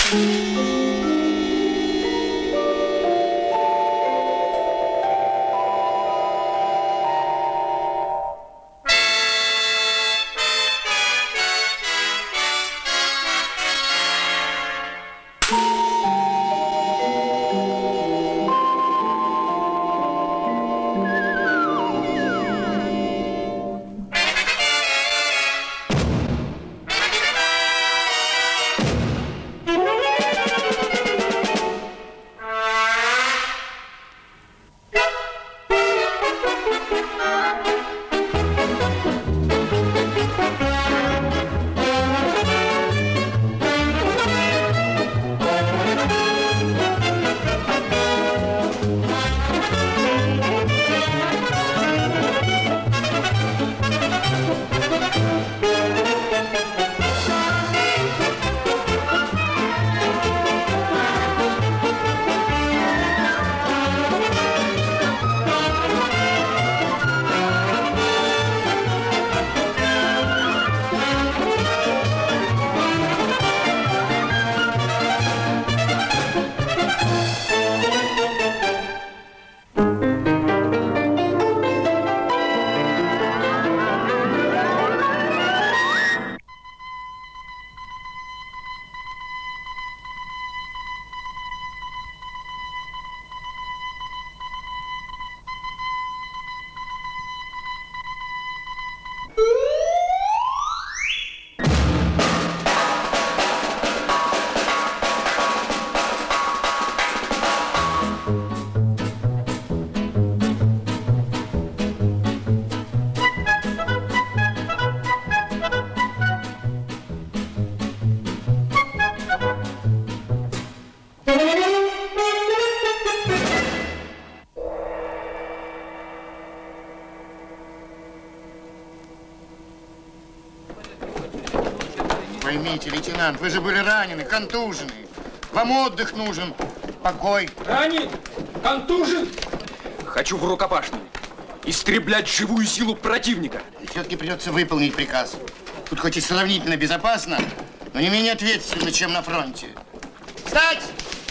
Поймите, лейтенант, вы же были ранены, контужены. Вам отдых нужен, покой. Ранен? Контужен? Хочу в рукопашную. Истреблять живую силу противника. И все-таки придется выполнить приказ. Тут хоть и сравнительно безопасно, но не менее ответственно, чем на фронте. Встать!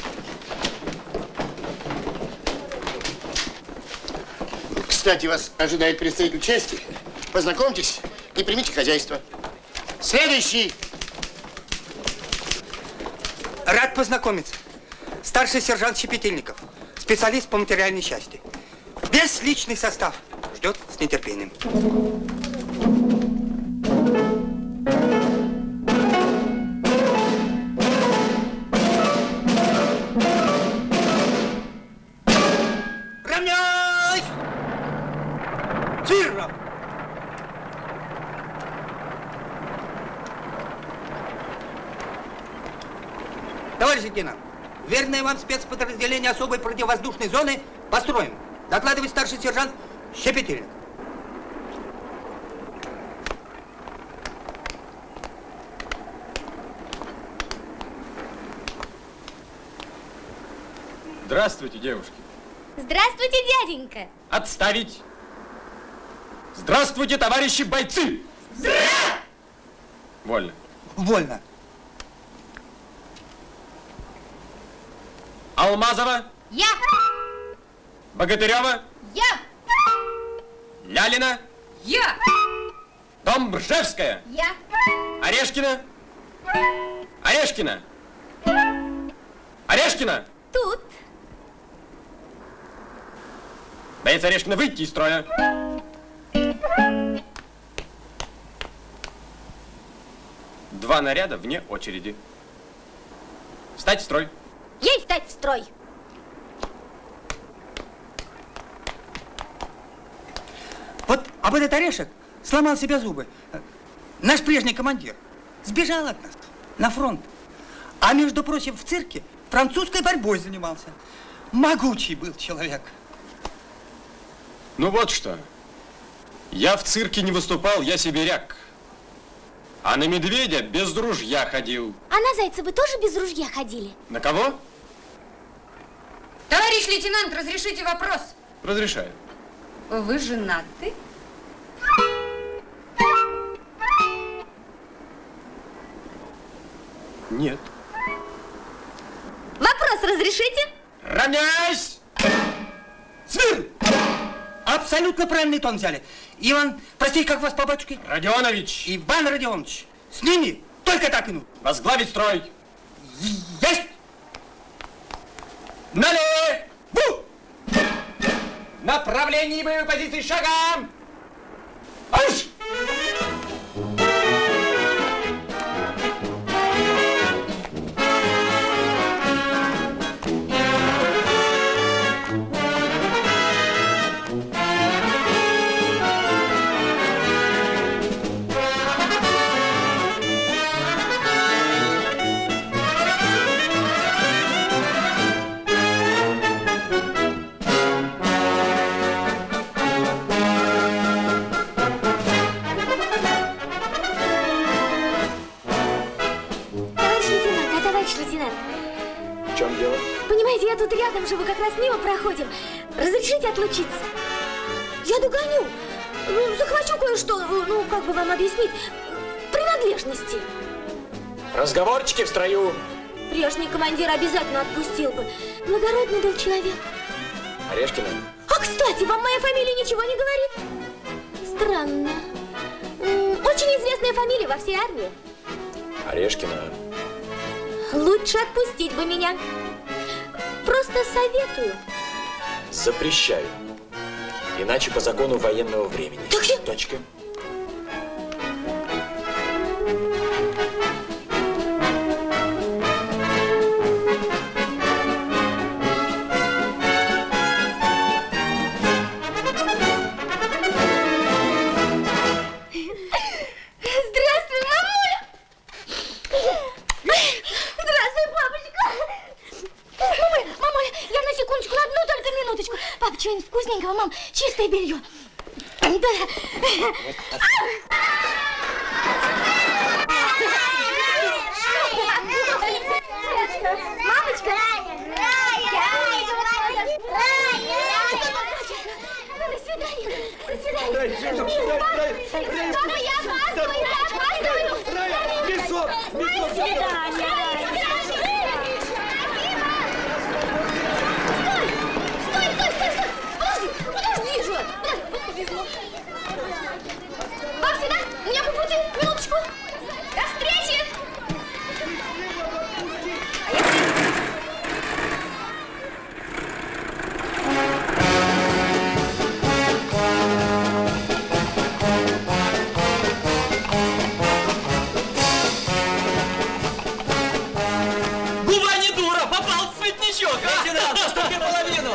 Кстати, вас ожидает представитель части. Познакомьтесь и примите хозяйство. Следующий. Рад познакомиться. Старший сержант Щепетильников, специалист по материальной части. Весь личный состав ждет с нетерпением. Равняйсь! Тиро! Товарищ лейтенант, верное вам спецподразделение особой противовоздушной зоны построено. Докладывает старший сержант Щепетильников. Здравствуйте, девушки. Здравствуйте, дяденька. Отставить. Здравствуйте, товарищи бойцы. Здравствуйте! Вольно. Вольно. Алмазова. Я. Богатырева. Я. Лялина. Я. Домбржевская. Я. Орешкина. Орешкина. Орешкина. Тут. Боец Орешкина, выйти из строя. Два наряда вне очереди. Встать в строй. Ей встать в строй. Вот об этот Орешек сломал себе зубы. Наш прежний командир сбежал от нас на фронт. А между прочим, в цирке французской борьбой занимался. Могучий был человек. Ну вот что. Я в цирке не выступал, я сибиряк. А на медведя без ружья ходил. А на зайца вы тоже без ружья ходили? На кого? Товарищ лейтенант, разрешите вопрос? Разрешаю. Вы женаты? Нет. вас разрешите? Равняйсь! Смирно! Абсолютно правильный тон взяли. Иван, простите, как вас по батюшке? Родионович! Иван Родионович, с ними только так и ну. Возглавить строй! Есть! Налево! Направление боевой позиции шагом! Марш! Понимаете, я тут рядом живу, как раз мимо проходим. Разрешите отлучиться? Я догоню. Захвачу кое-что, ну, как бы вам объяснить, принадлежности. Разговорчики в строю. Прежний командир обязательно отпустил бы. Благородный был человек. Орешкина. А, кстати, вам моя фамилия ничего не говорит? Странно. Очень известная фамилия во всей армии. Орешкина. Лучше отпустить бы меня. Просто советую. Запрещаю. Иначе по закону военного времени. Точка. Здравствуй, мамуля! Здравствуй, папочка! Мамуля, я на секундочку, на одну только минуточку. Папа, что-нибудь вкусненького, мам? Чистое белье. Мамочка! До свидания. До свидания. Папа, я опаздываю. До свидания. Подожди же! Вот повезло. Вам сюда? У меня по пути. Минуточку. До встречи! Губа не дура! Попал в цветничок! Лейтенант, заступи половину!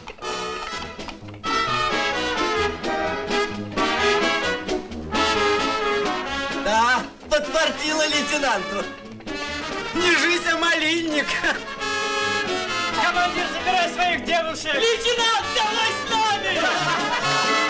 Да, подфартило лейтенанту. Не жизнь, а малинник. Командир, забирай своих девушек. Лейтенант, давай с нами!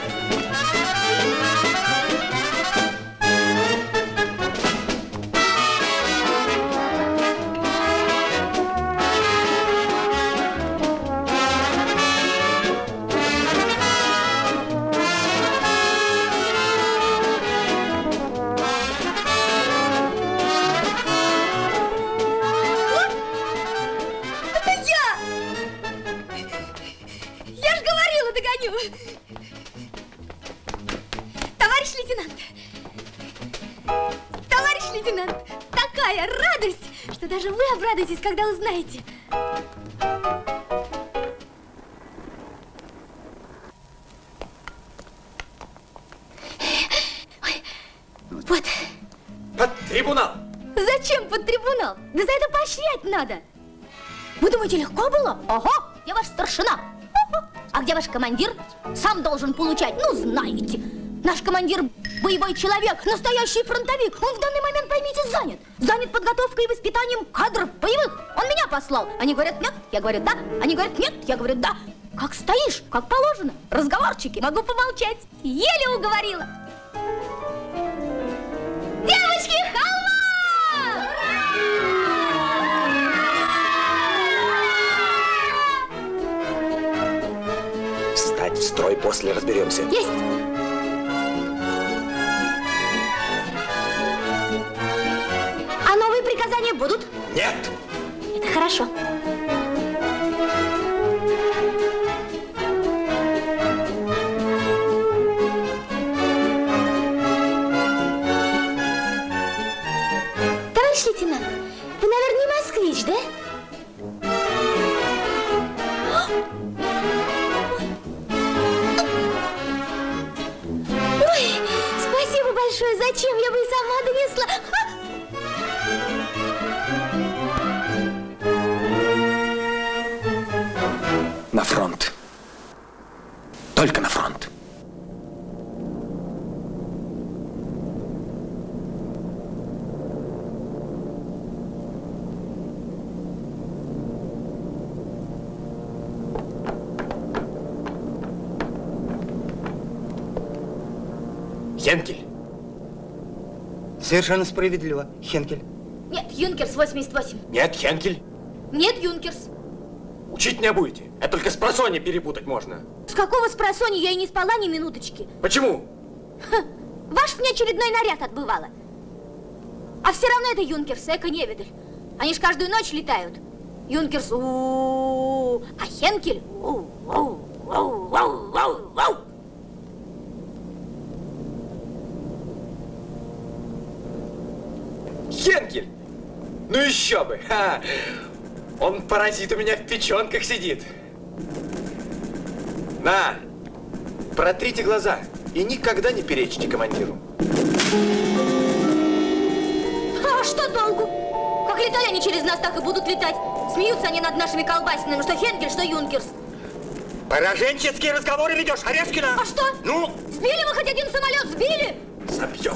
Товарищ лейтенант! Товарищ лейтенант! Такая радость, что даже вы обрадуетесь, когда узнаете. Вот. Под трибунал! Зачем под трибунал? Да за это поощрять надо. Вы думаете, легко было? Ого, я ваш старшина. А где ваш командир? Сам должен получать, ну знаете. Наш командир боевой человек, настоящий фронтовик. Он в данный момент, поймите, занят. Занят подготовкой и воспитанием кадров боевых. Он меня послал. Они говорят нет, я говорю да. Они говорят нет, я говорю да. Как стоишь, как положено. Разговорчики, могу помолчать. Еле уговорила. Девочки, халва! Встать в строй, после разберемся. Есть! А новые приказания будут? Нет! Это хорошо. лейтенант, вы, наверное, не москвич, да? Ой, спасибо большое. Зачем? Я бы и сама донесла. На фронт. Только на фронт. Хенкель. Совершенно справедливо, Хенкель. Нет, Юнкерс 88. Нет, Хенкель. Нет, Юнкерс. Учить меня будете. Это только с просонья перепутать можно. С какого спросонья? Я и не спала ни минуточки. Почему? Ваш внеочередной наряд отбывала. А все равно это Юнкерс, эко-невидаль. Они ж каждую ночь летают. Юнкерс у-у-у, а Хенкель у-у-у-у-у-у-у. Хенкель! Ну еще бы! Ха! Он, паразит, у меня в печенках сидит. На! Протрите глаза и никогда не перечьте командиру. А что толку? Как летали они через нас, так и будут летать. Смеются они над нашими колбасинами, что Хенкель, что Юнкерс. Пораженческие разговоры ведешь, Орешкина? А что? Ну? Сбили мы хоть один самолет, сбили? Забьем.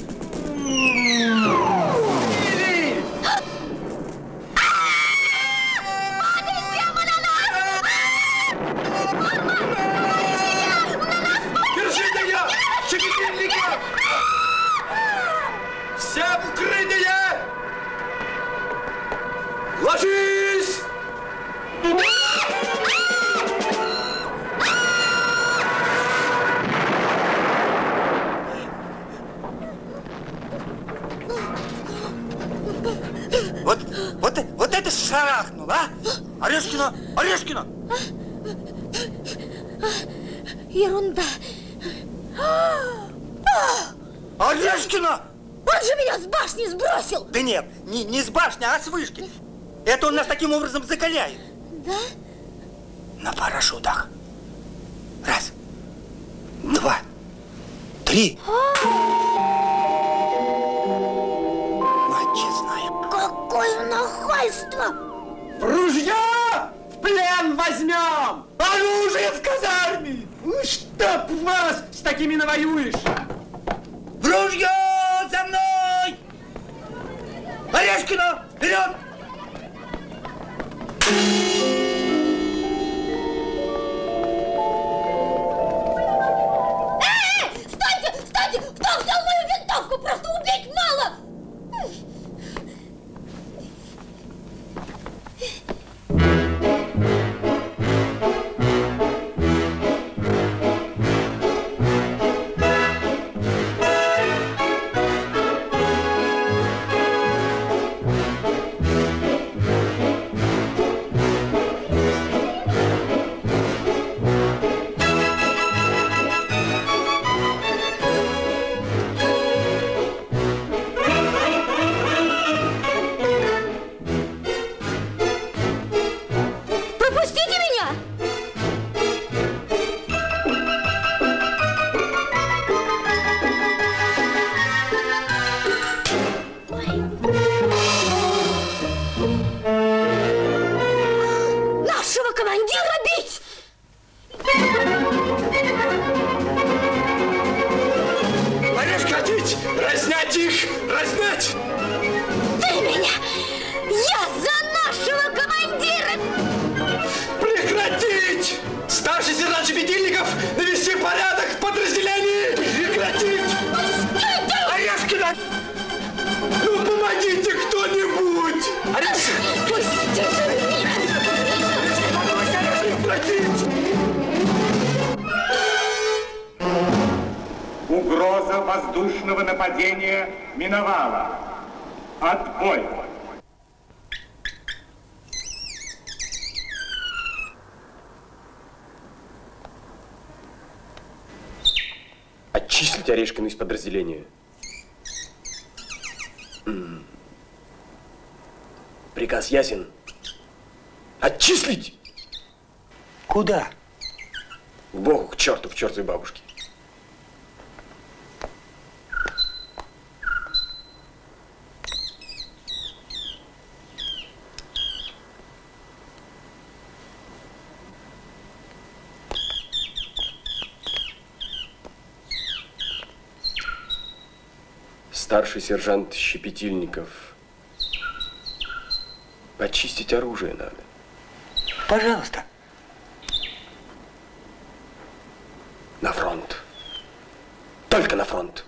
Держите ее! Щепетильники! Все в укрытие! Ложись! Вот это шарахнул, а? Орешкина! Орешкина! Ерунда. Орешкина! Он же меня с башни сбросил. Да нет, не с башни, а с вышки. Это он нас таким образом закаляет. Да? На парашютах. Раз, два, три. Отчизная. Какое нахальство! Ружья в плен возьмем! Оружие в казарме! Чтоб вас с такими навоюешь! В ружье за мной! Орешкина, вперед! Стойте! Стойте! Кто взял мою винтовку? Просто убить мало! Разнять их! Разнять! Ты меня! Я за нашего командира! Прекратить! Старший сержант Щепетильников навести порядок в подразделении! Прекратить! Орешкина! Ну, помогите кто-нибудь! Орешкина! Пусти же меня! Прекратить! Угроза воздушного нападения миновала. Отбой! Отчислить Орешкину из подразделения. Приказ ясен. Отчислить! Куда? К Богу, к черту, к чертовой бабушке. Старший сержант Щепетильников. Почистить оружие надо. Пожалуйста. На фронт. Только на фронт.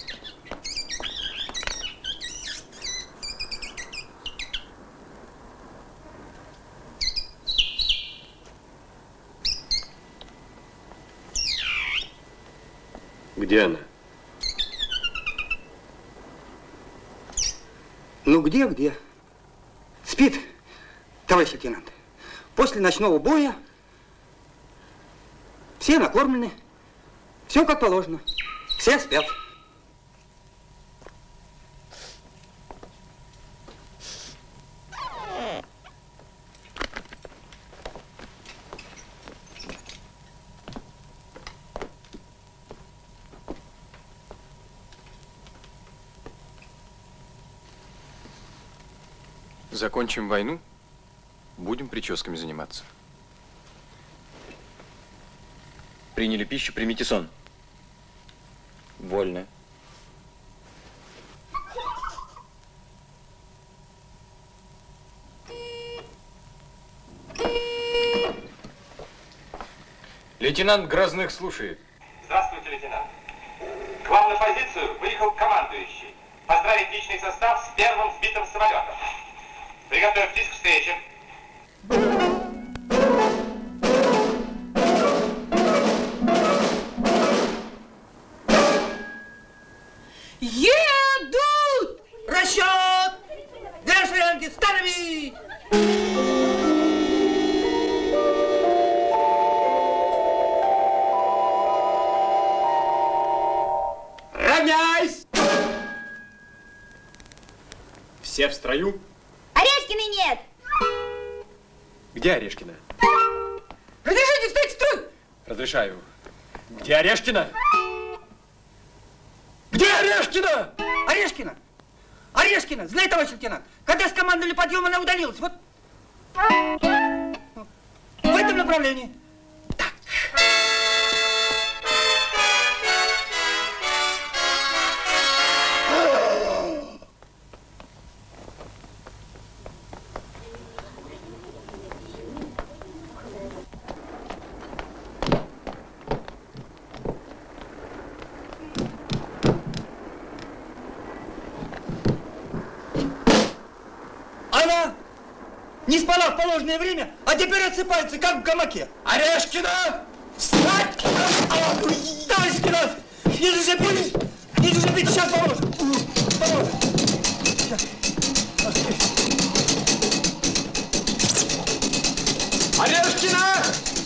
Где она? Ну где? Спит, товарищ лейтенант. После ночного боя все накормлены, все как положено, все спят. Закончим войну, будем прическами заниматься. Приняли пищу, примите сон. Вольно. Лейтенант Грозных слушает. Здравствуйте, лейтенант. К вам на позицию выехал командующий. Поздравить личный состав с первым сбитым самолетом. Приготовьтесь к встрече. Едут! Расчет! Для шеренги становись! Равняйсь! Все в строю? Орешкиной нет! Где Орешкина? Разрешите встать в строй! Разрешаю. Где Орешкина? Где Орешкина? Орешкина! Орешкина! Знай, товарищ лейтенант, когда скомандовали подъем, она удалилась. Вот в этом направлении. Так. Она не спала в положенное время, а теперь отсыпается, как в гамаке. Орешкина! Встать! Товарищ лейтенант! Не зашибись! Не зашибись! Сейчас поможем! Поможем! Сейчас. Орешкина!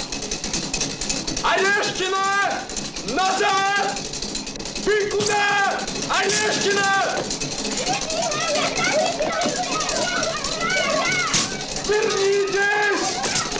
Орешкина! Назад! Ты куда? Орешкина! Вернитесь!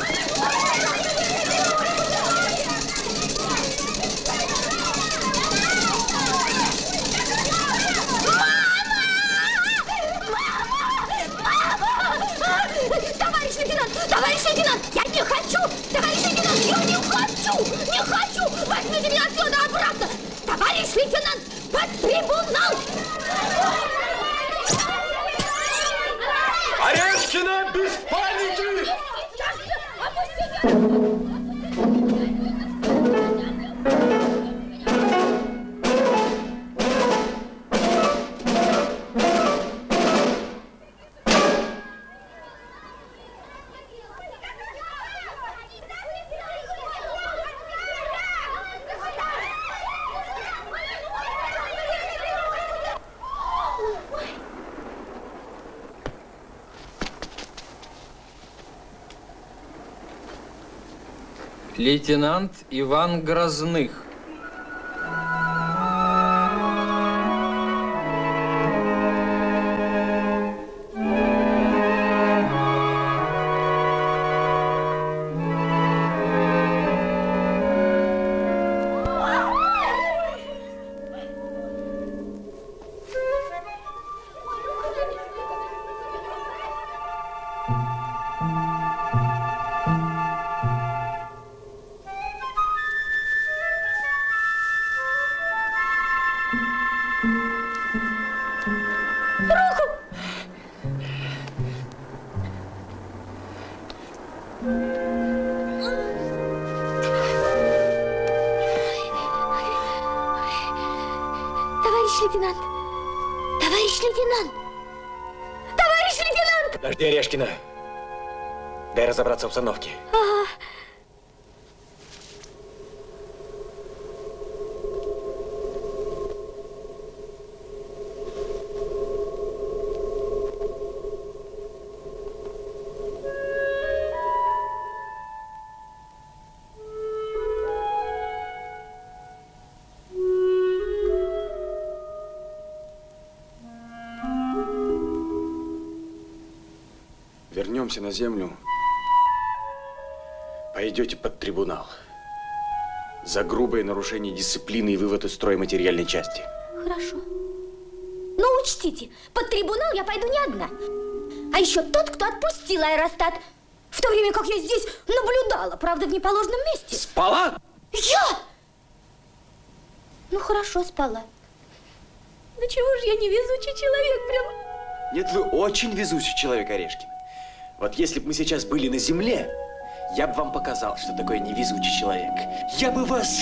Товарищ лейтенант, я не хочу! Товарищ лейтенант, я не хочу! Не хочу! Возьмите меня отсюда обратно! Товарищ лейтенант, под трибунал! Орешкина, без паники! Лейтенант Иван Грозных. Товарищ лейтенант! Товарищ лейтенант! Товарищ лейтенант! Подожди, Орешкина. Дай разобраться в обстановке. Ага. Вернемся на землю. Пойдете под трибунал. За грубое нарушение дисциплины и вывод из строя материальной части. Хорошо. Но учтите, под трибунал я пойду не одна. А еще тот, кто отпустил аэростат. В то время как я здесь наблюдала, правда, в неположенном месте. Спала? Я? Ну, хорошо, спала. Да чего же я невезучий человек прямо? Нет, вы очень везучий человек, Орешкин. Вот если бы мы сейчас были на земле, я бы вам показал, что такое невезучий человек. Я бы вас...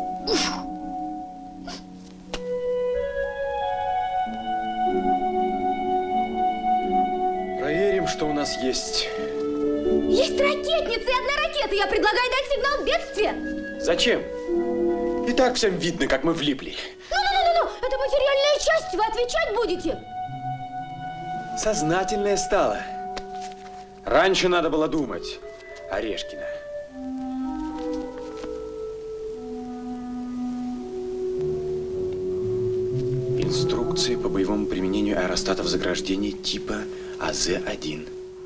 Проверим, что у нас есть. Есть ракетница и одна ракета. Я предлагаю дать сигнал бедствия. Зачем? И так всем видно, как мы влипли. Ну, это материальная часть, вы отвечать будете. Сознательная стала. Раньше надо было думать, Орешкина. Инструкции по боевому применению аэростатов заграждения типа АЗ-1.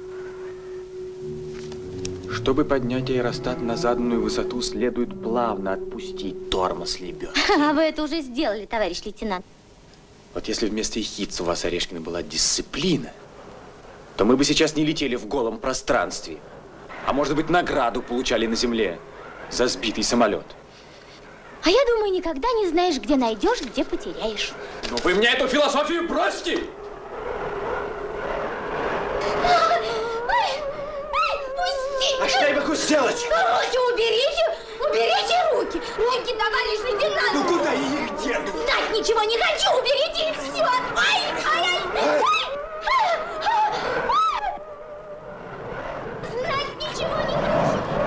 Чтобы поднять аэростат на заданную высоту, следует плавно отпустить тормоз лебедки. А вы это уже сделали, товарищ лейтенант. Вот если вместо ехидца у вас, Орешкина, была дисциплина, то мы бы сейчас не летели в голом пространстве, а может быть, награду получали на земле за сбитый самолет. А я думаю, никогда не знаешь, где найдешь, где потеряешь. Ну вы мне эту философию бросьте! Пусти! А что я могу сделать? Руки уберите! Уберите руки! Руки, товарищ лейтенант! Ну куда я их дену? Знать ничего не хочу! Уберите их все! Ай! Знать ничего не хочу!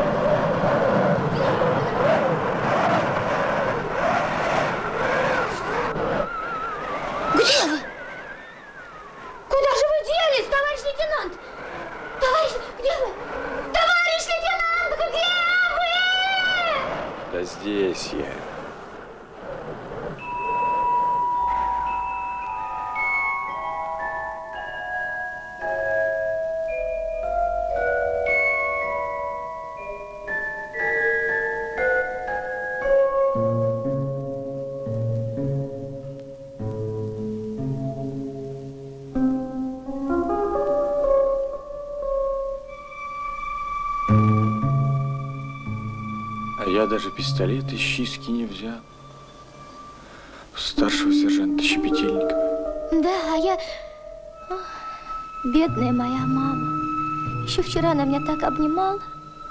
Где вы? Куда же вы делись, товарищ лейтенант? Товарищ, где вы? Товарищ лейтенант, где вы? Да здесь я. Я даже пистолет из чистки не взял. Старшего сержанта Щепетильникова. Да, а я... Бедная моя мама. Еще вчера она меня так обнимала.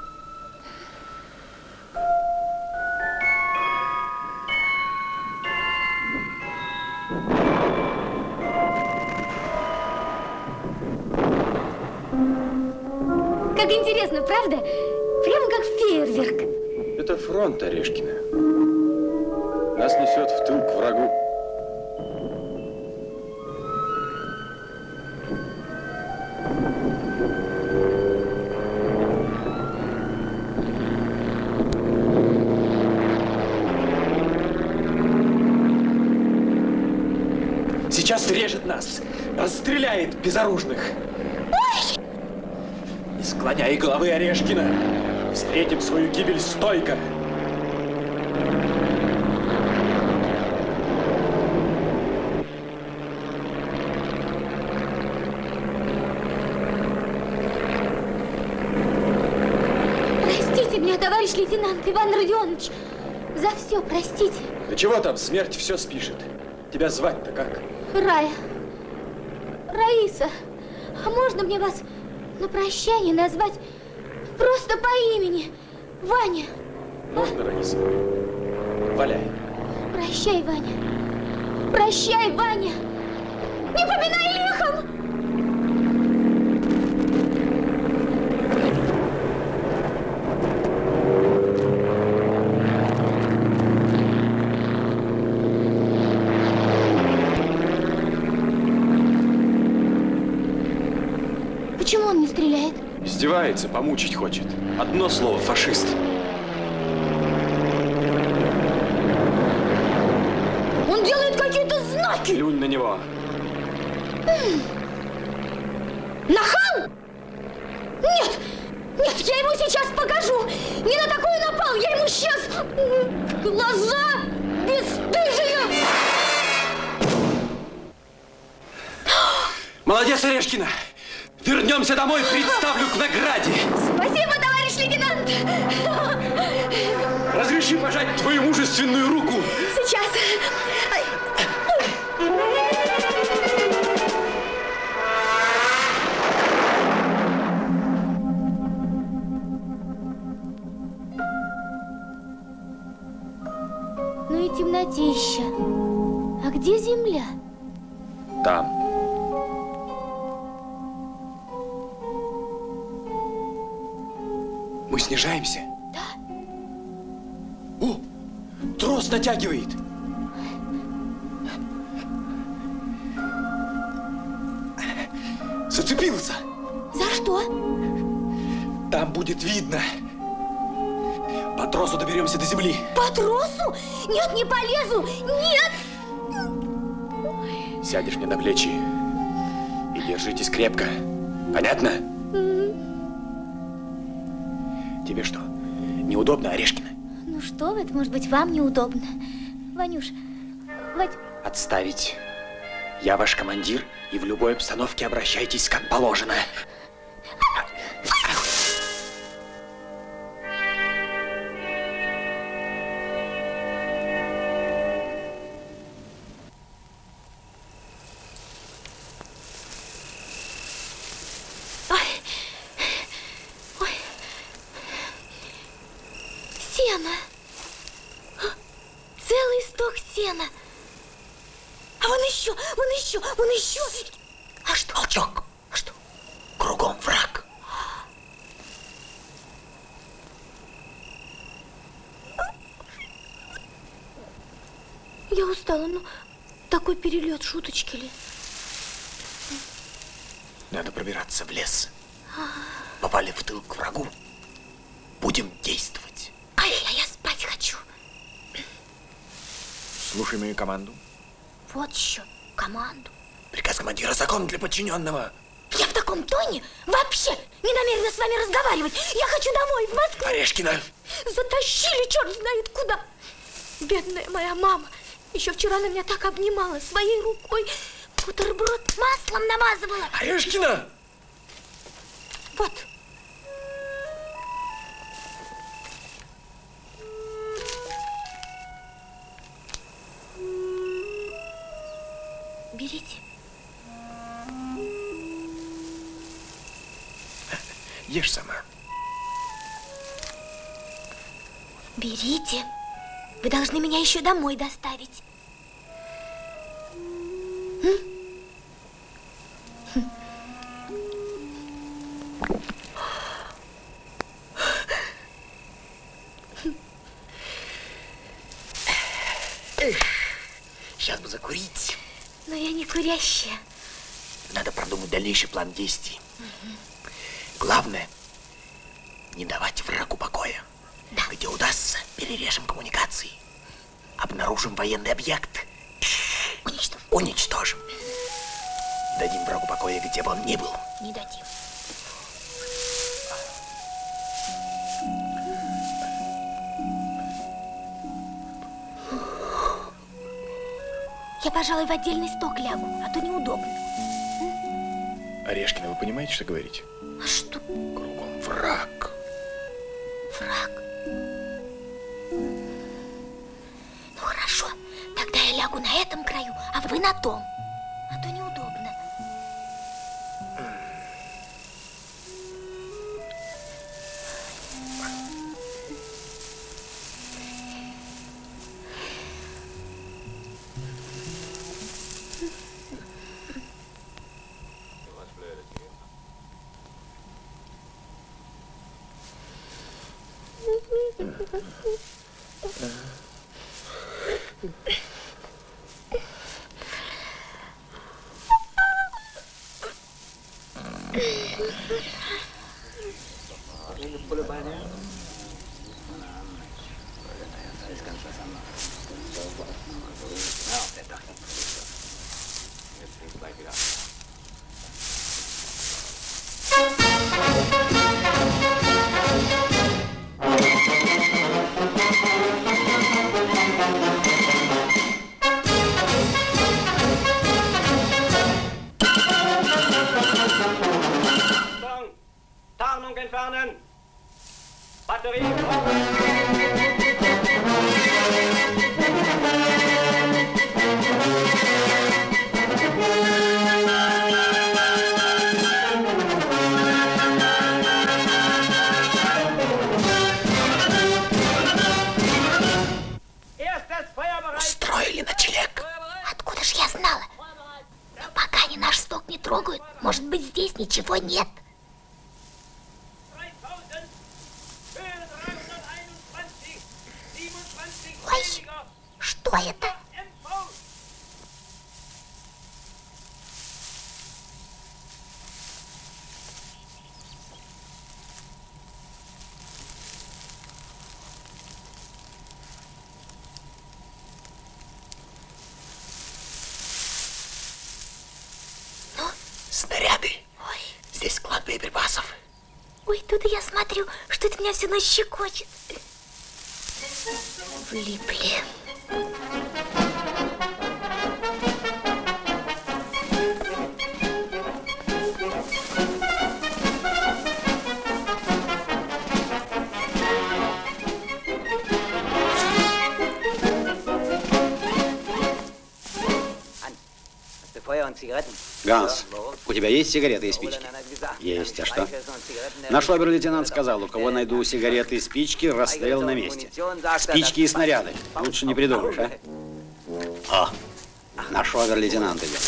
Как интересно, правда? Прямо как фейерверк. Это фронт, Орешкина. Нас несет в тыл к врагу. Сейчас срежет нас, расстреляет безоружных. Ой! Не склоняй головы, Орешкина. Встретим свою гибель стойко. Простите меня, товарищ лейтенант Иван Родионович. За все простите. Да чего там, смерть все спишет. Тебя звать-то как? Рая. Раиса. А можно мне вас на прощание назвать Просто по имени. Ваня. Можно, Раиса? Валяй. Прощай, Ваня. Прощай, Ваня. Не поминай лихом. Почему он не стреляет? Издевается, помучить хочет. Одно слово — фашист. Он делает какие-то знаки. Плюнь на него. Нахал? Нет, нет, я ему сейчас покажу. Не на такую напал, я ему сейчас глаза бесстыжие. Молодец, Орешкина. Вернемся домой, представлю к награде. Спасибо, товарищ лейтенант. Разреши пожать твою мужественную руку. Сейчас. Ну и темнотища. А где земля? Там. Мы снижаемся? Да. О, трос натягивает. Зацепился. За что? Там будет видно. По тросу доберемся до земли. По тросу? Нет, не полезу. Нет. Сядешь мне на плечи и держитесь крепко. Понятно? Тебе что, неудобно, Орешкина? Ну что вы, это может быть вам неудобно. Ванюш, Отставить. Я ваш командир, и в любой обстановке обращайтесь как положено. Сено. Целый сток сена. А вон еще, вон еще, вон еще. А что? Молчок. А что? Кругом враг. Я устала, ну такой перелет, шуточки ли? Надо пробираться в лес. Попали в тыл к врагу. Будем действовать. Ай, а я спать хочу. Слушай мою команду. Вот еще команду. Приказ командира — закон для подчиненного. Я в таком тоне вообще не намерена с вами разговаривать. Я хочу домой, в Москву. Орешкина! Затащили черт знает куда. Бедная моя мама. Еще вчера она меня так обнимала своей рукой. Бутерброд маслом намазывала. Орешкина! Вот. Берите. Ешь сама. Берите. Вы должны меня еще домой доставить. Сейчас бы закурить. Но я не курящая. Надо продумать дальнейший план действий. Главное, не давать врагу покоя. Да. Где удастся, перережем коммуникации. Обнаружим военный объект. Уничтожим. Дадим врагу покоя, где бы он ни был. Не дадим. Я, пожалуй, в отдельный сток лягу, а то неудобно. Орешкина, вы понимаете, что говорите? А что? Кругом враг. Враг? Ну хорошо, тогда я лягу на этом краю, а вы на том. А то неудобно. Tarnung entfernen. Batterie. Устроили ночлег. Откуда ж я знала? Но пока они наш сток не трогают, может быть, здесь ничего нет. Ой, что это? Снаряды. Ой. Здесь склад боеприпасов. Ой, тут я смотрю, что-то меня все щекочет. Влипли. Ганс, у тебя есть сигареты и спички? Есть, а что? Наш обер-лейтенант сказал, у кого найду сигареты и спички, расстрел на месте. Спички и снаряды. Лучше не придумаешь, а? О, наш обер-лейтенант идет.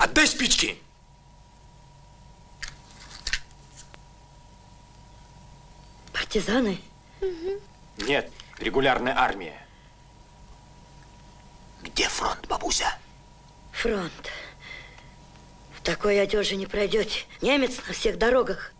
Отдай спички! Партизаны? Нет, регулярная армия. Где фронт, бабуся? Фронт. В такой одежде не пройдете. Немец на всех дорогах.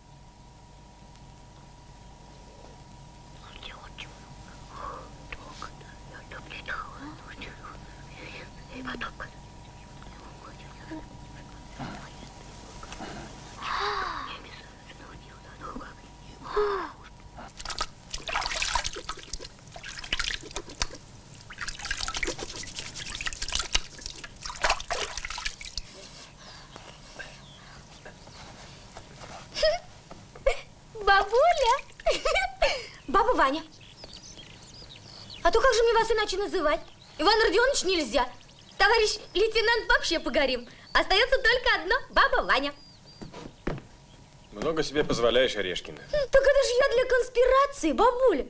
Бабуля! Баба Ваня. А то как же мне вас иначе называть? Иван Родионович нельзя. Товарищ лейтенант вообще погорим. Остается только одно – баба Ваня. Много себе позволяешь, Орешкина. Так это же я для конспирации, бабуля.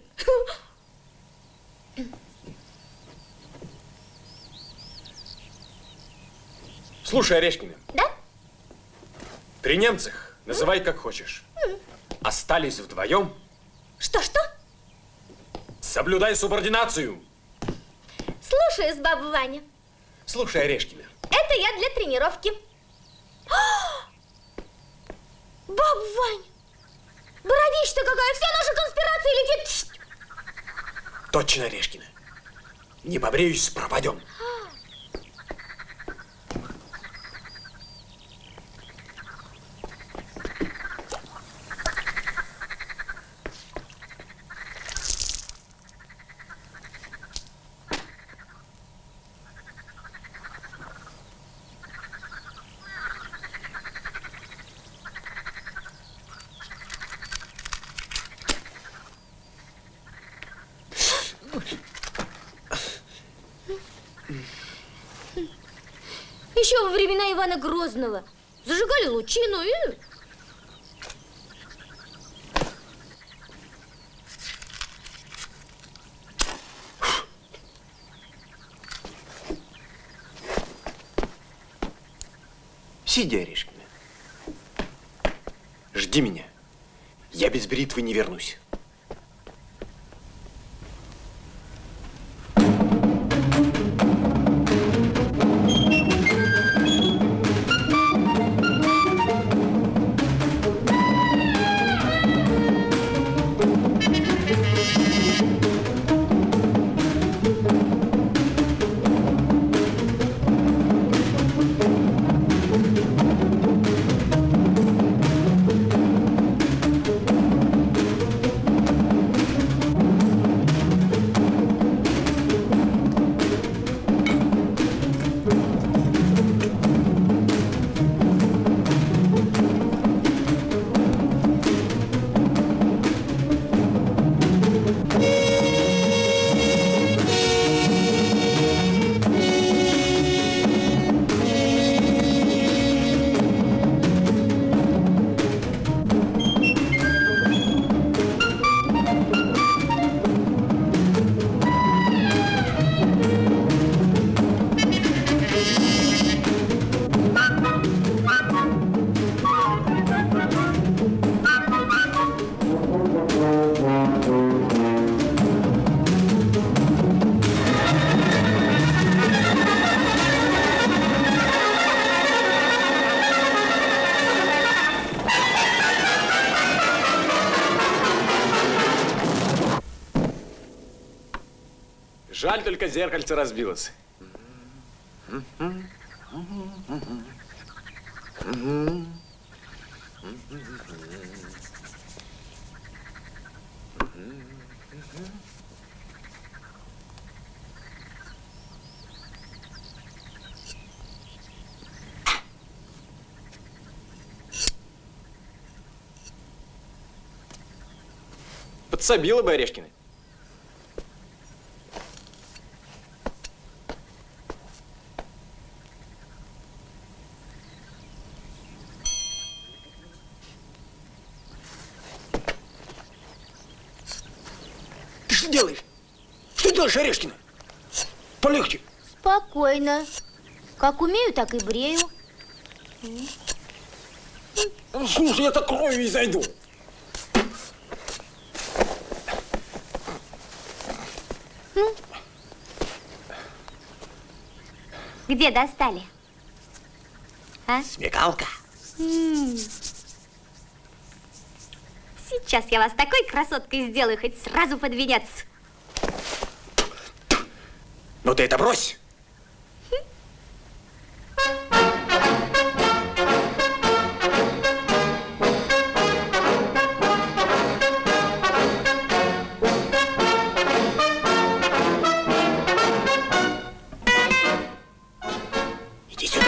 Слушай, Орешкина. Да? При немцах называй как хочешь. Остались вдвоем. Что? Соблюдай субординацию. Слушаюсь, баба Ваня. Слушай, Орешкина. Это я для тренировки. Баба Ваня, бородища-то какая, вся наша конспирация летит. Точно, Орешкина. Не побреюсь, пропадем. Еще во времена Ивана Грозного зажигали лучину и... Сиди, Орешкина. Жди меня. Я без бритвы не вернусь. Жаль, только зеркальце разбилось. Подсобила бы Орешкина. Ты что делаешь? Что делаешь, Орешкина? Полегче. Спокойно. Как умею, так и брею. Слушай, я-то кровью изойду. Где достали? А? Смекалка. Сейчас я вас такой красоткой сделаю, хоть сразу под венец. Ну ты это брось. Иди сюда.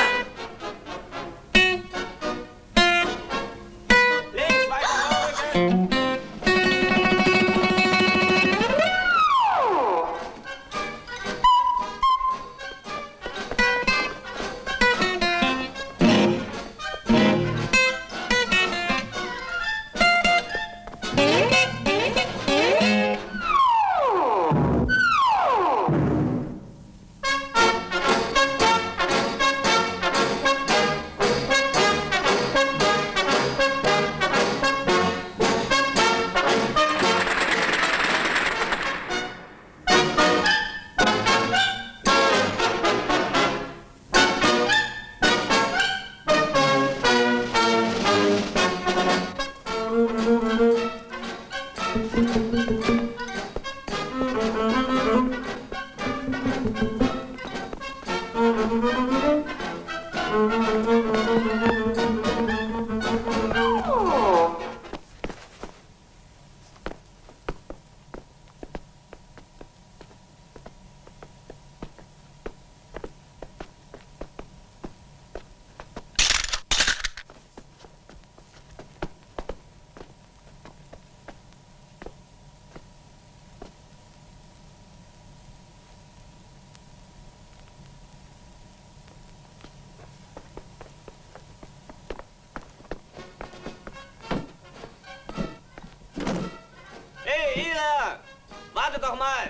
Warte doch mal!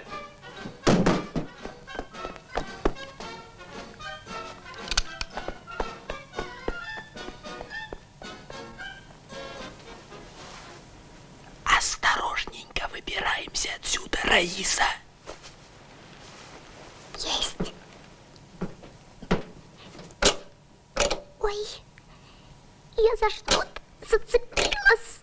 Осторожненько выбираемся отсюда, Раиса. Есть. Ой, я за что-то зацепилась.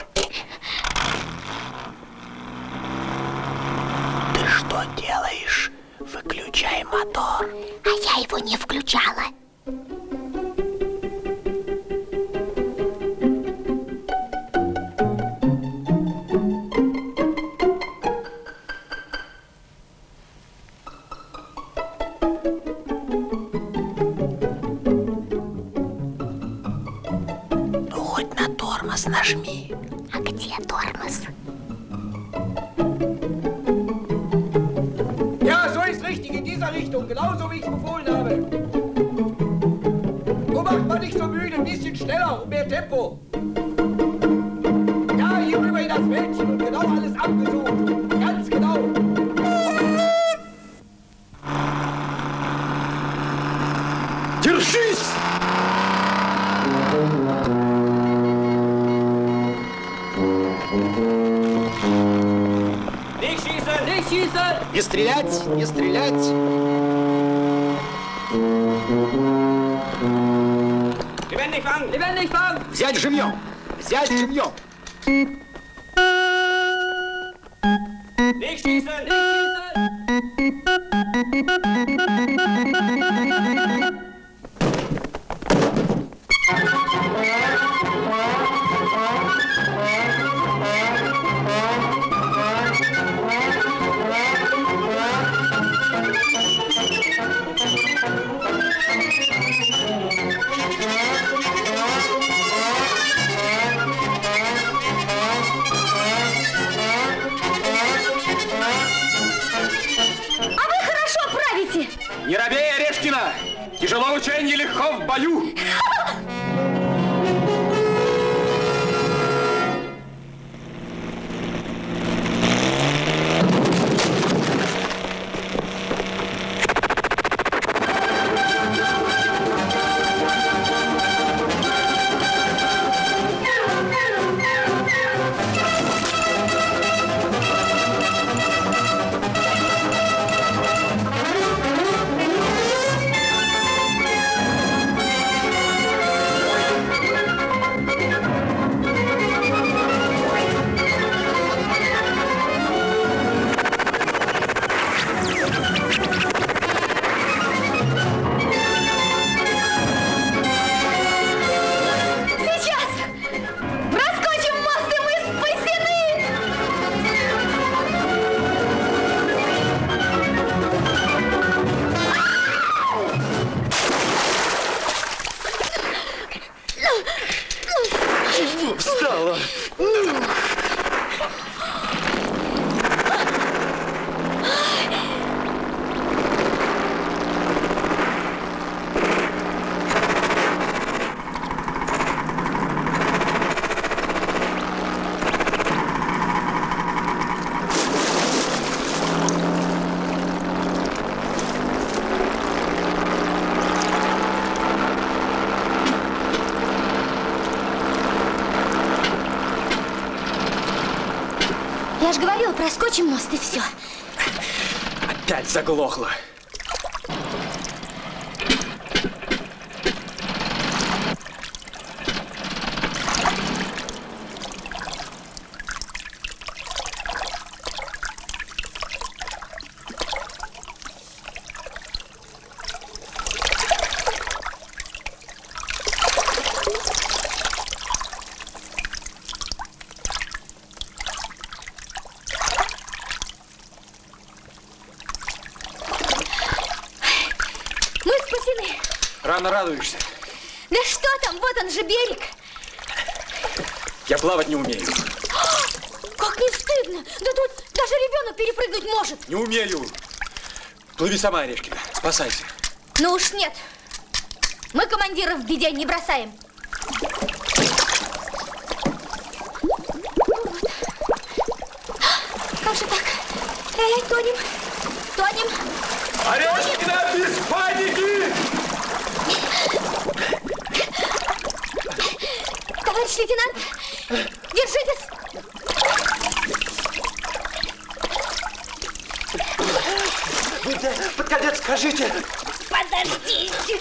Ты что делаешь? Выключай мотор. А я его не включала. Ну, хоть на тормоз нажми. А где тормоз? Ja, so ist richtig, in dieser Richtung, genauso wie ich es befohlen habe. Nur macht man nicht so müde, ein bisschen schneller und mehr Tempo. Ja, hier rüber in das Wäldchen und genau alles abgesucht. Ganz genau. Держись! Nicht schießen! Nicht schießen! Не стрелять, не стрелять. Lebendig fangen! Lebendig fangen! Взять живьем! Взять живьем! Nicht schießen! Nicht Не робей, Орешкина! Тяжело в учении, легко в бою! сделала. Я же говорила, проскочим мост и все. Опять заглохло. Рано радуешься. Да что там, вот он же берег. Я плавать не умею. Как не стыдно. Да тут даже ребенок перепрыгнуть может. Не умею. Плыви сама, Орешкина. Спасайся. Ну уж нет. Мы командиров в беде не бросаем. Вот. Как же так? Эй, тонем. Тонем. Орешкина, без паники! Товарищ лейтенант, держитесь! Вы под конец скажите! Подождите!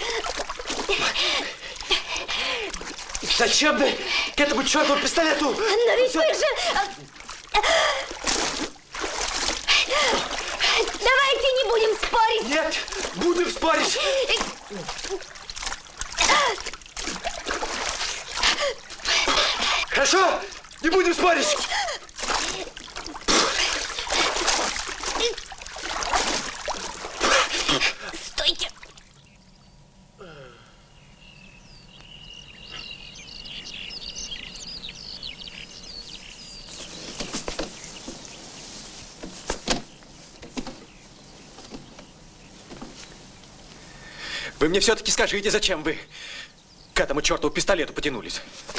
Зачем ты к этому чертову пистолету? Но ведь вы же... Давайте не будем спорить! Нет, будем спорить! Хорошо, не будем спорить! Стойте! Вы мне все-таки скажите, зачем вы к этому чертову пистолету потянулись?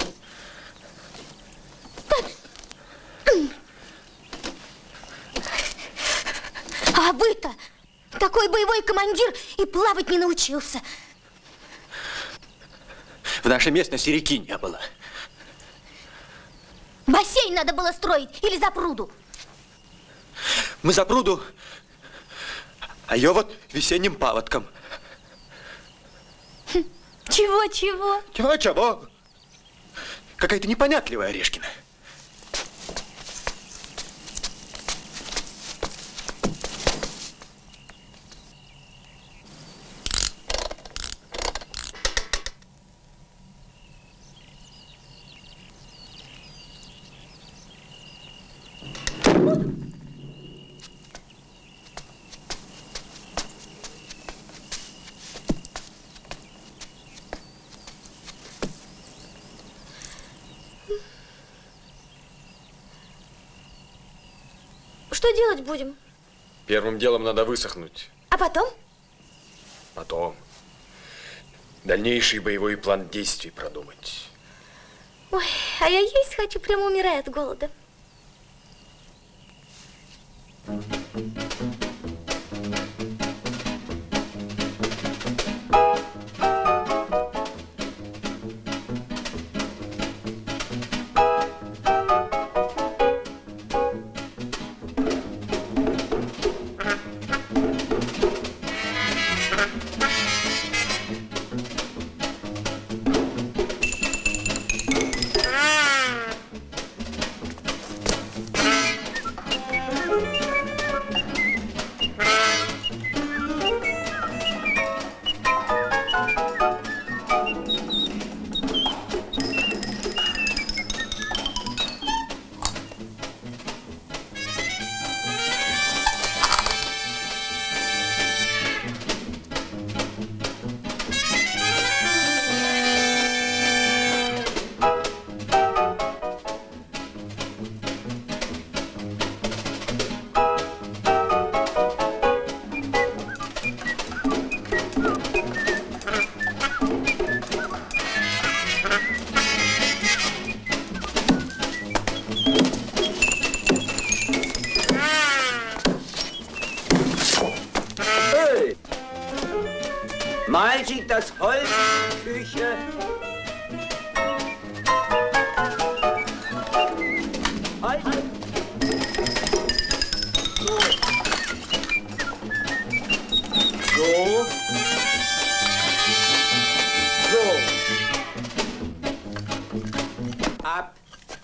А вы-то такой боевой командир и плавать не научился. В нашей местности реки не было. Бассейн надо было строить или запруду. Мы запруду, а ее вот весенним паводком. Чего-чего? Чего-чего? Какая-то непонятливая Орешкина. Что делать будем? Первым делом надо высохнуть. А потом? Потом дальнейший боевой план действий продумать. Ой, а я есть хочу, прямо умирая от голода. das Holzküche. Halt! So. So. Ab.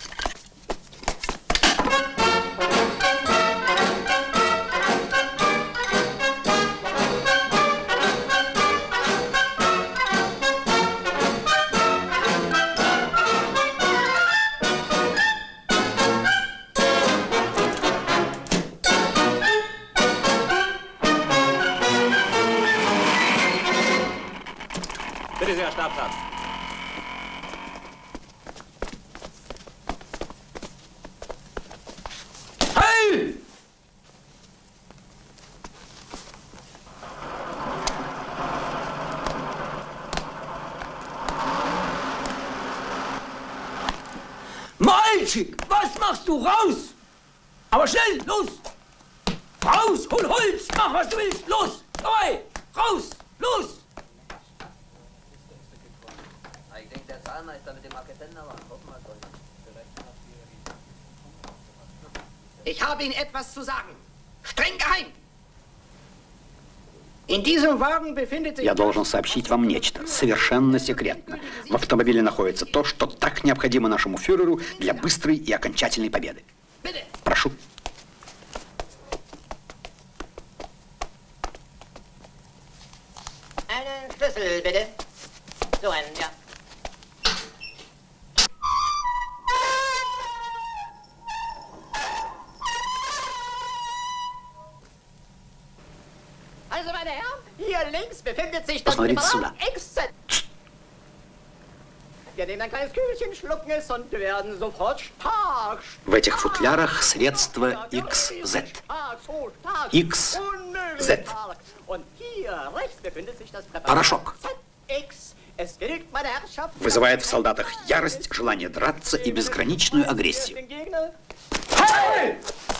Bitte sehr, Stabsarzt. Hey! Malchik, was machst du? Raus! Aber schnell, los! Raus, hol Holz, mach was du willst, los! Dabei, raus, los! Ich denke, der Zahlmeister mit dem Marketender war. Ich habe Ihnen etwas zu sagen. Streng geheim. In diesem Wagen befindet sich... Я должен сообщить вам нечто совершенно секретно. В автомобиле находится то, что так необходимо нашему фюреру для быстрой и окончательной победы. Прошу. Einen Schlüssel, bitte. So einen, ja. Also, meine Herren, hier links befindet sich das Präparat Exzent. Wir nehmen ein kleines Kügelchen, schlucken es und werden sofort stark. В этих футлярах средство XZ. XZ. Und hier rechts befindet sich das Präparat Порошок. ZX. Es genügt, meine Herrschaft. Вызывает в солдатах ярость, желание драться и безграничную агрессию. Hey!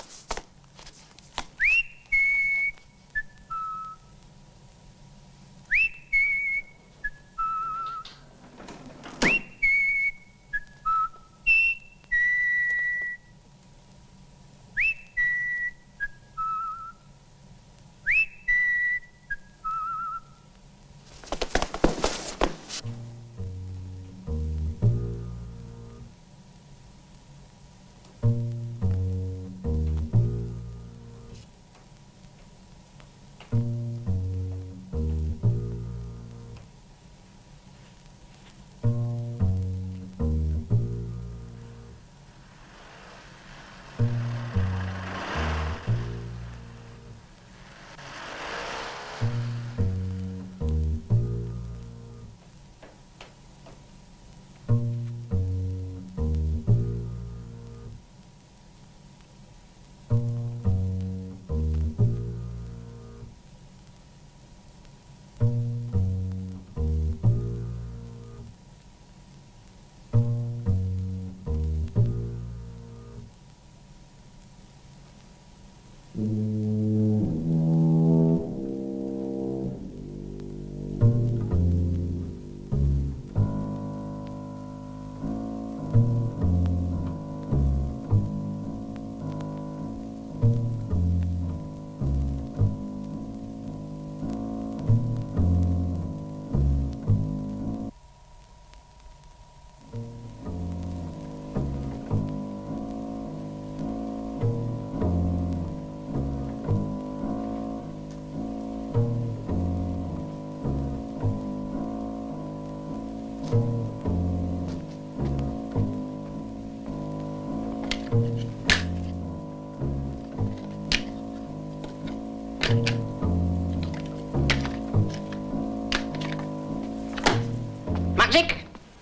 Magic!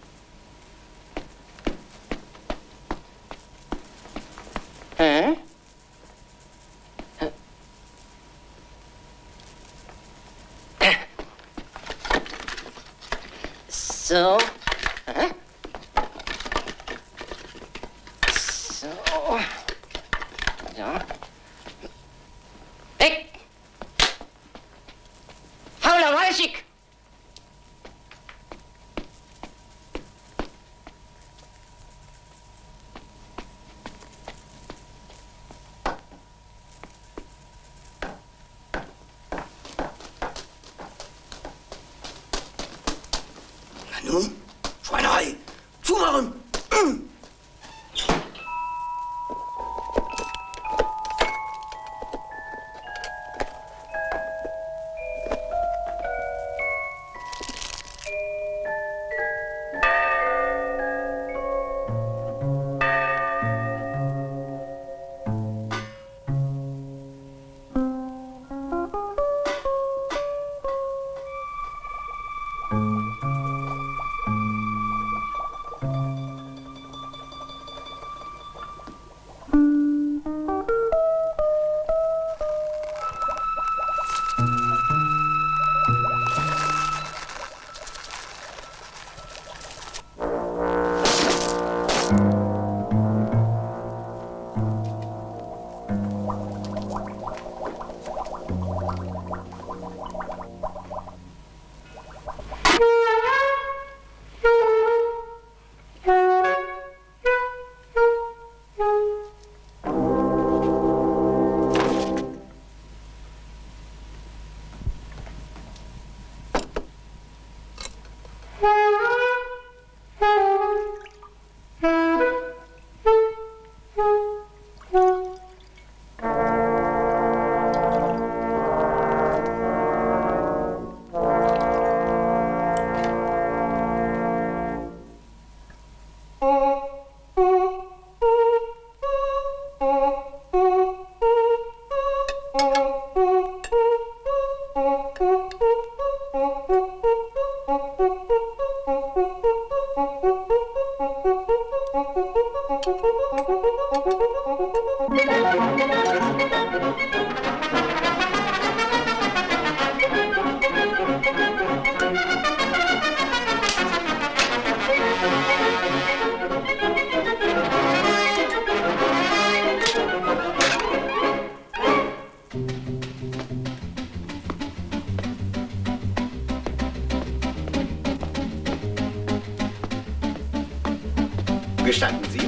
Hä? So. Hä? So. Ja. Weg! Fauler Magic! Nun, Schweinerei. Zumachen. Gestatten Sie?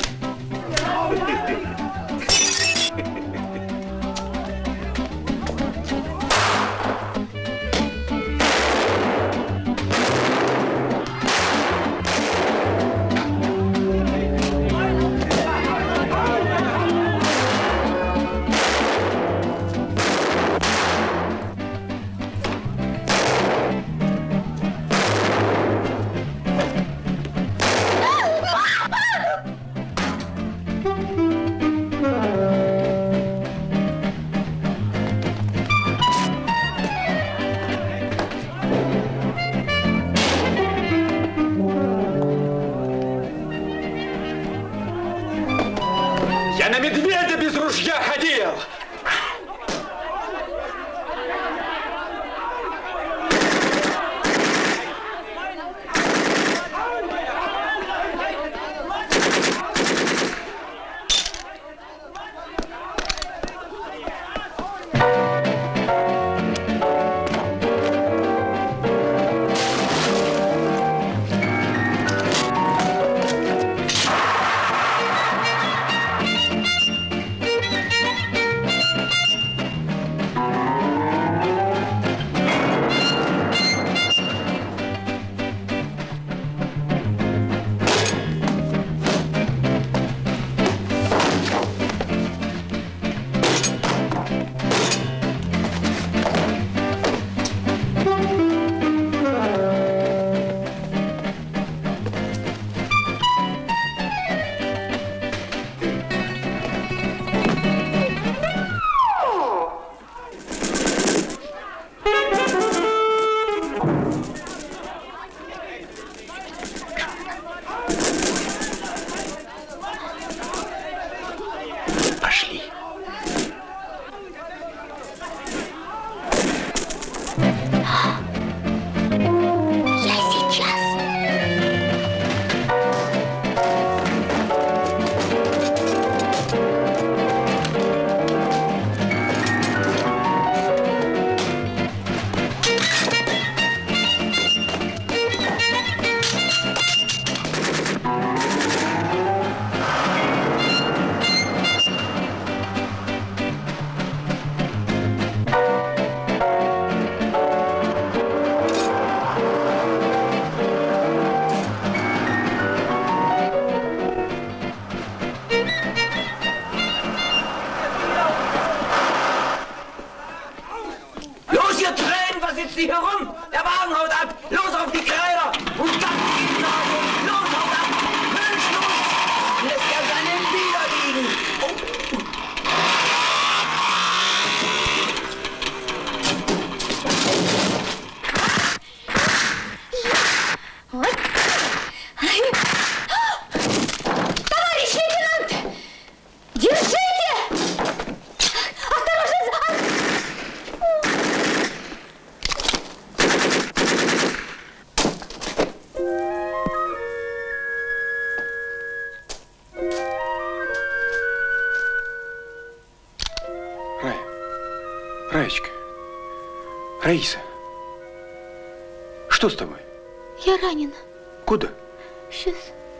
Раиса, что с тобой? Я ранена. Куда? Сейчас.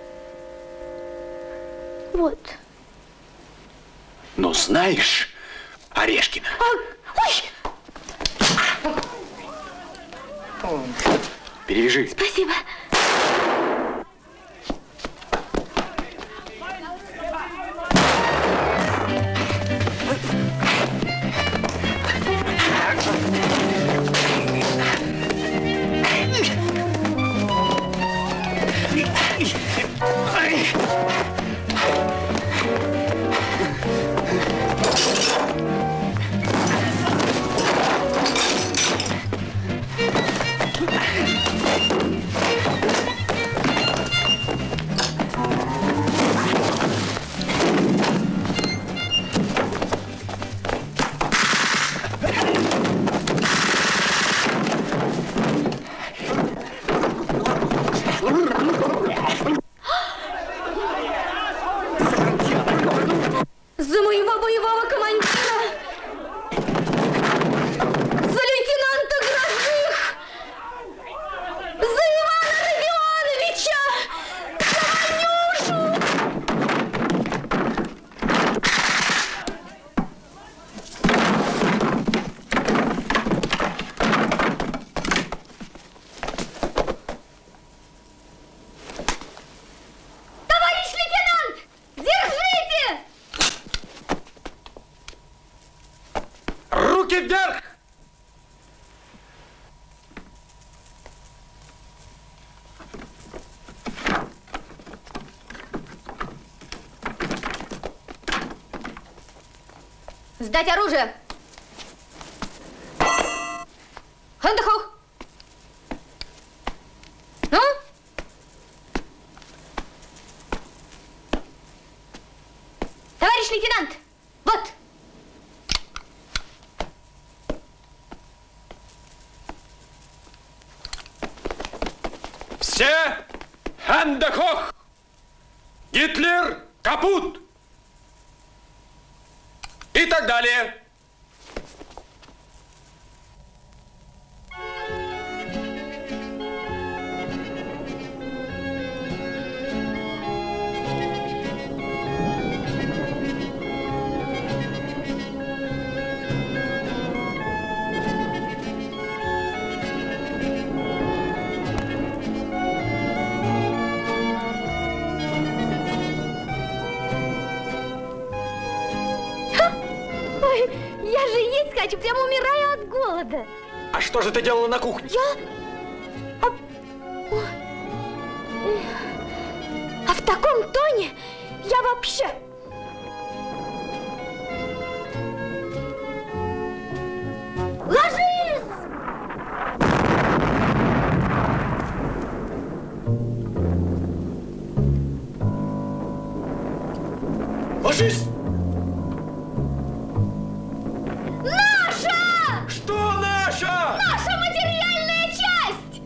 Вот. Ну, знаешь, Орешкина. Ой! Перевяжи. Спасибо. За моего боевого командира! За лейтенанта Грозных! За Ивана Родионовича! За Ванюшу! Товарищ лейтенант! Держите! Руки вверх! Сдать оружие! Хандахух! Ну? Товарищ лейтенант! Вот! Все! Хандахох! Гитлер! Капут! И так далее. Ой, я же есть хочу, прямо умираю от голода. А что же ты делала на кухне? А в таком тоне я вообще... Ложись! Ложись! Наша! Что наша? Наша материальная часть!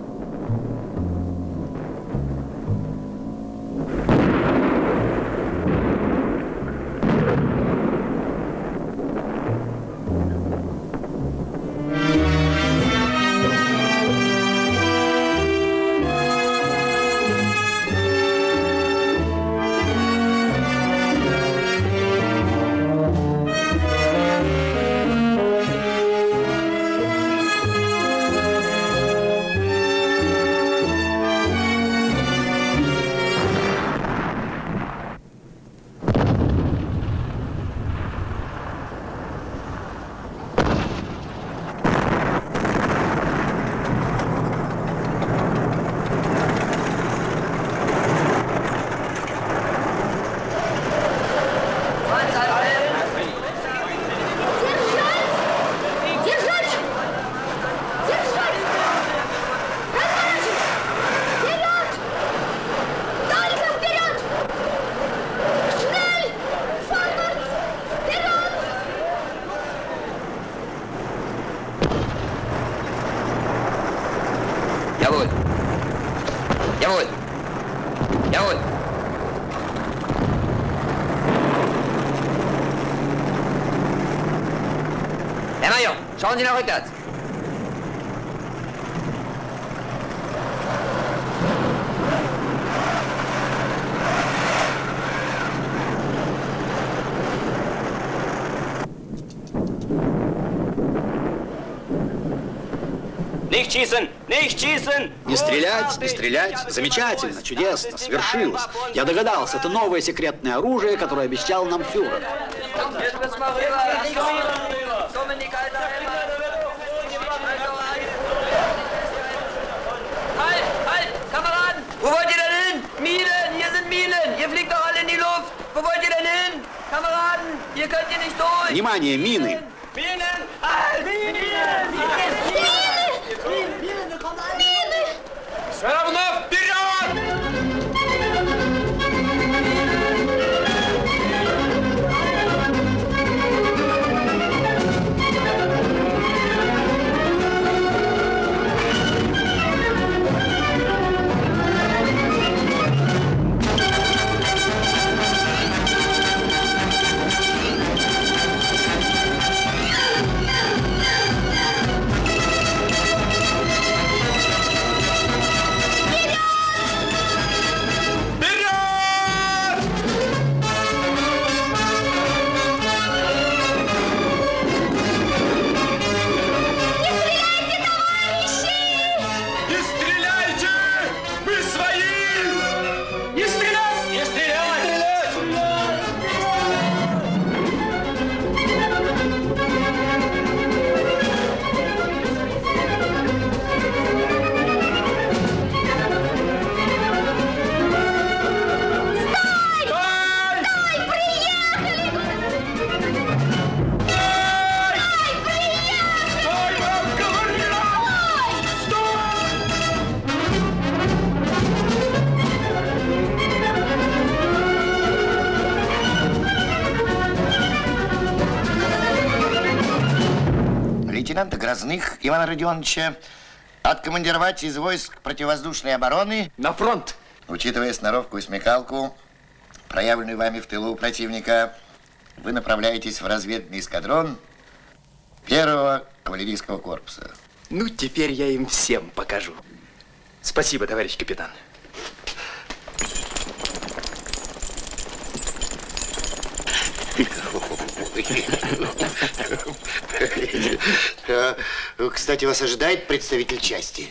Jawohl. Jawohl. Jawohl. Herr Major, schauen Sie nach rückwärts. Nicht schießen! Nicht schießen! Не стрелять, не стрелять. Замечательно, чудесно, свершилось. Я догадался, это новое секретное оружие, которое обещал нам фюрер. Wo wollt ihr denn hin? Minen! Hier sind Minen! Ihr fliegt doch alle in die Luft! Wo wollt ihr denn hin? Kameraden, hier könnt ihr nicht durch! Внимание, мины! Minen! Halt! Minen! Все равно вперед! Лейтенанта Грозных Ивана Родионовича откомандировать из войск противовоздушной обороны на фронт. Учитывая сноровку и смекалку, проявленную вами в тылу противника, вы направляетесь в разведный эскадрон 1-го кавалерийского корпуса. Ну, теперь я им всем покажу. Спасибо, товарищ капитан. Кстати, вас ожидает представитель части.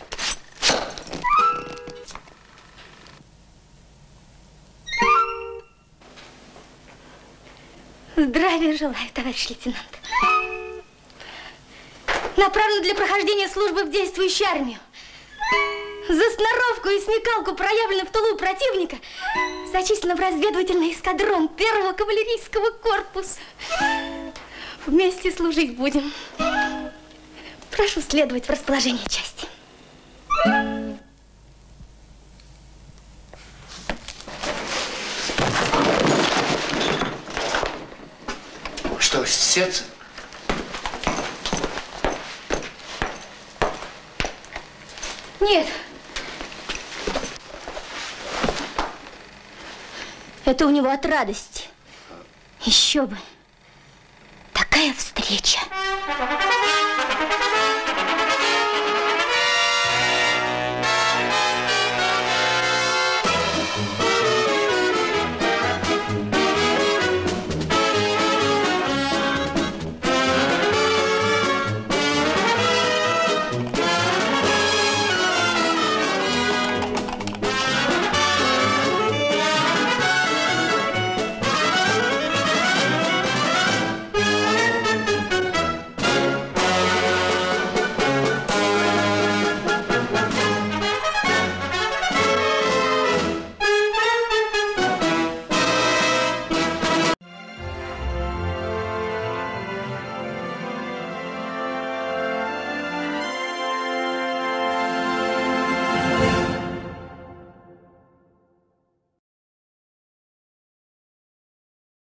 Здравия желаю, товарищ лейтенант. Направлен для прохождения службы в действующую армию. За сноровку и смекалку, проявленную в тылу противника, зачислен в разведывательный эскадрон 1-го кавалерийского корпуса. Вместе служить будем. Прошу следовать в расположение части. Что, сердце? Нет. Это у него от радости. Еще бы. Такая встреча.